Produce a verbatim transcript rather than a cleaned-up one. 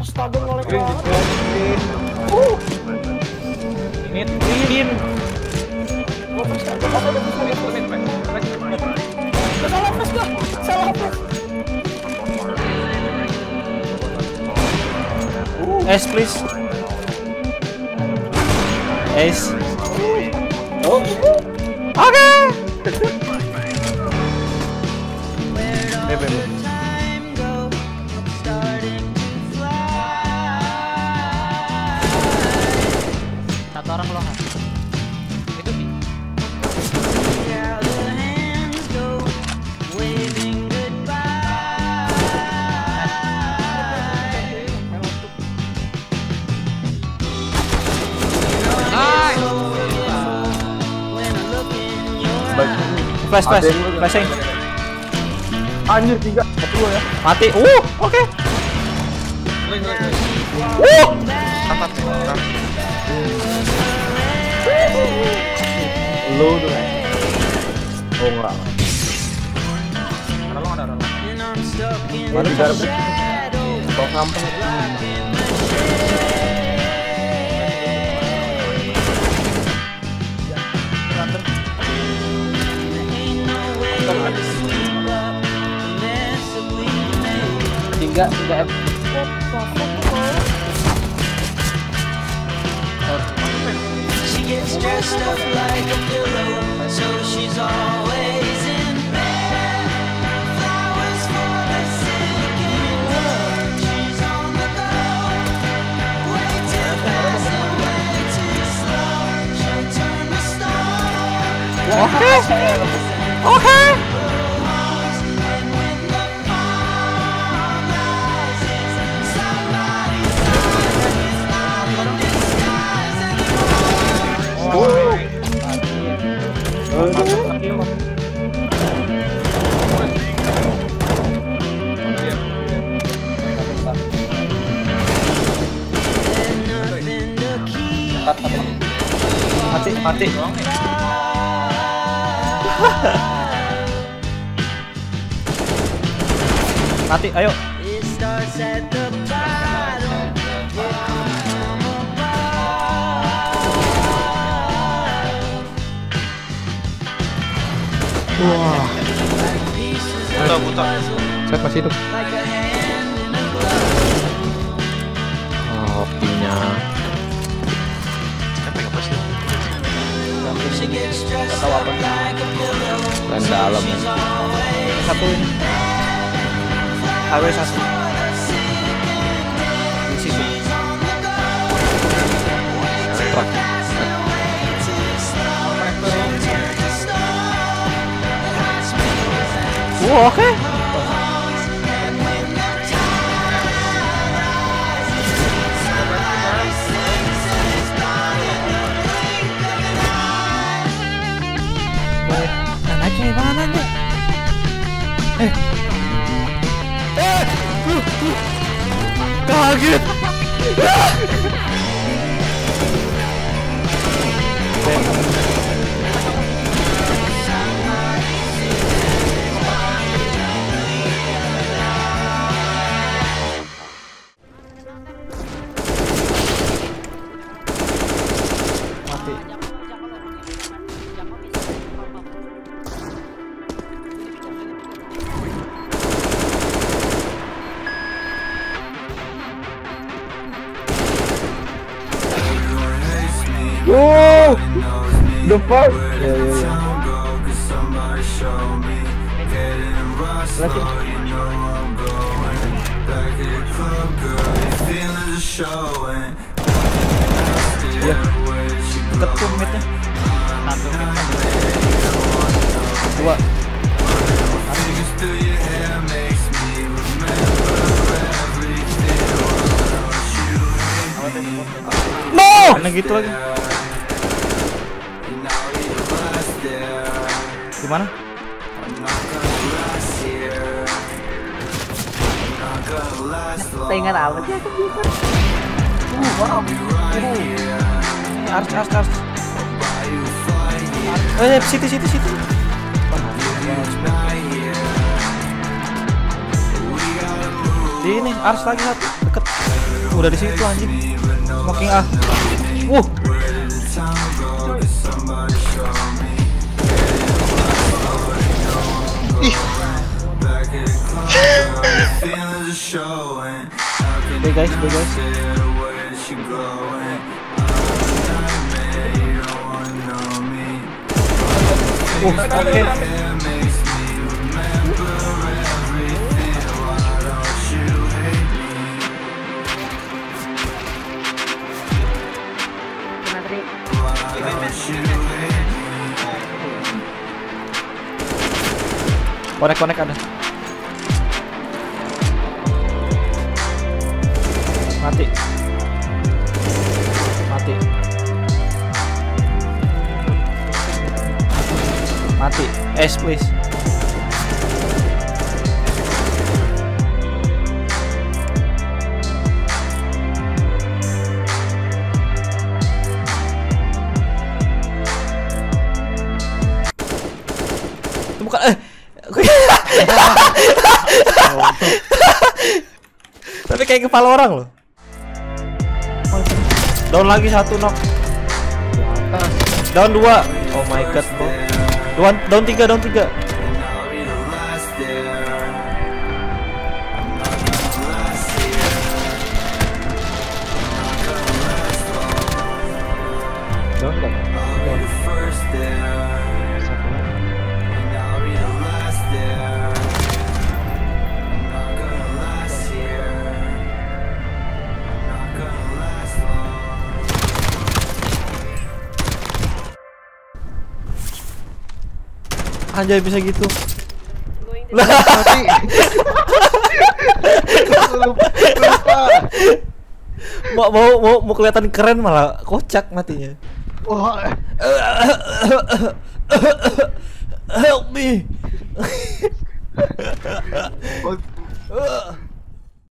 Astaga ngolek. Green, green, green. Uh. Ini green. Oh, pas ada pas ada bisa lihat permen, Pak. Salah pas gua. Salah pas. Ace please. Ace. Oh. Oke. Bebe. Satu orang loh. Itu sih. Flash, flash, flashing. Anjir tiga, satu ya. Mati. Uh, oke. Okay. Uh. Lu tuh. Oh enggak. Ada lo ada ada. Mana di dalam? Kok sampah? Tiga, tiga F. She gets dressed up like a pillow, so she's always in bed. Flowers for the sick and good. She's on the go. Way too fast and way too slow. She'll turn the stone. Oke. Oke. Mati, mati. Mati, ayo. It starts at the bottom. Wah. Putar, putar. Saya masih hidup. Oh, pinya. Gak tahu apa Dan dalam. Satu ini. H W satu. Di situ. Truk. Wah, oke. Anaknya mana nih? Eh. Eh. Uh, uh. Kaget. Mati. Oh, the fuck? Ya, ya, ya. Ya, deket tuh midnya. Satu mid. Dua. No! Karena gitu lagi. Gimana? Pengen apa sih? Uh, wow. Ars, ars, ars. Oh ya, situ, situ, situ. Di ini Ars lagi satu deket. Udah di situ anjing. Smoking A. Uh. Ih. Be guys, be guys. Uh, oke. Konek konek ada. Mati. Mati. Mati. S please. Itu bukan eh tapi kayak kepala orang loh. Down lagi satu knock. Down dua. Oh my god bro. Down down tiga down tiga. Down enggak? Anjay bisa gitu. Lah Mati. Lupa. mau mau mau mau kelihatan keren malah kocak matinya. Wah. Help me. Oh.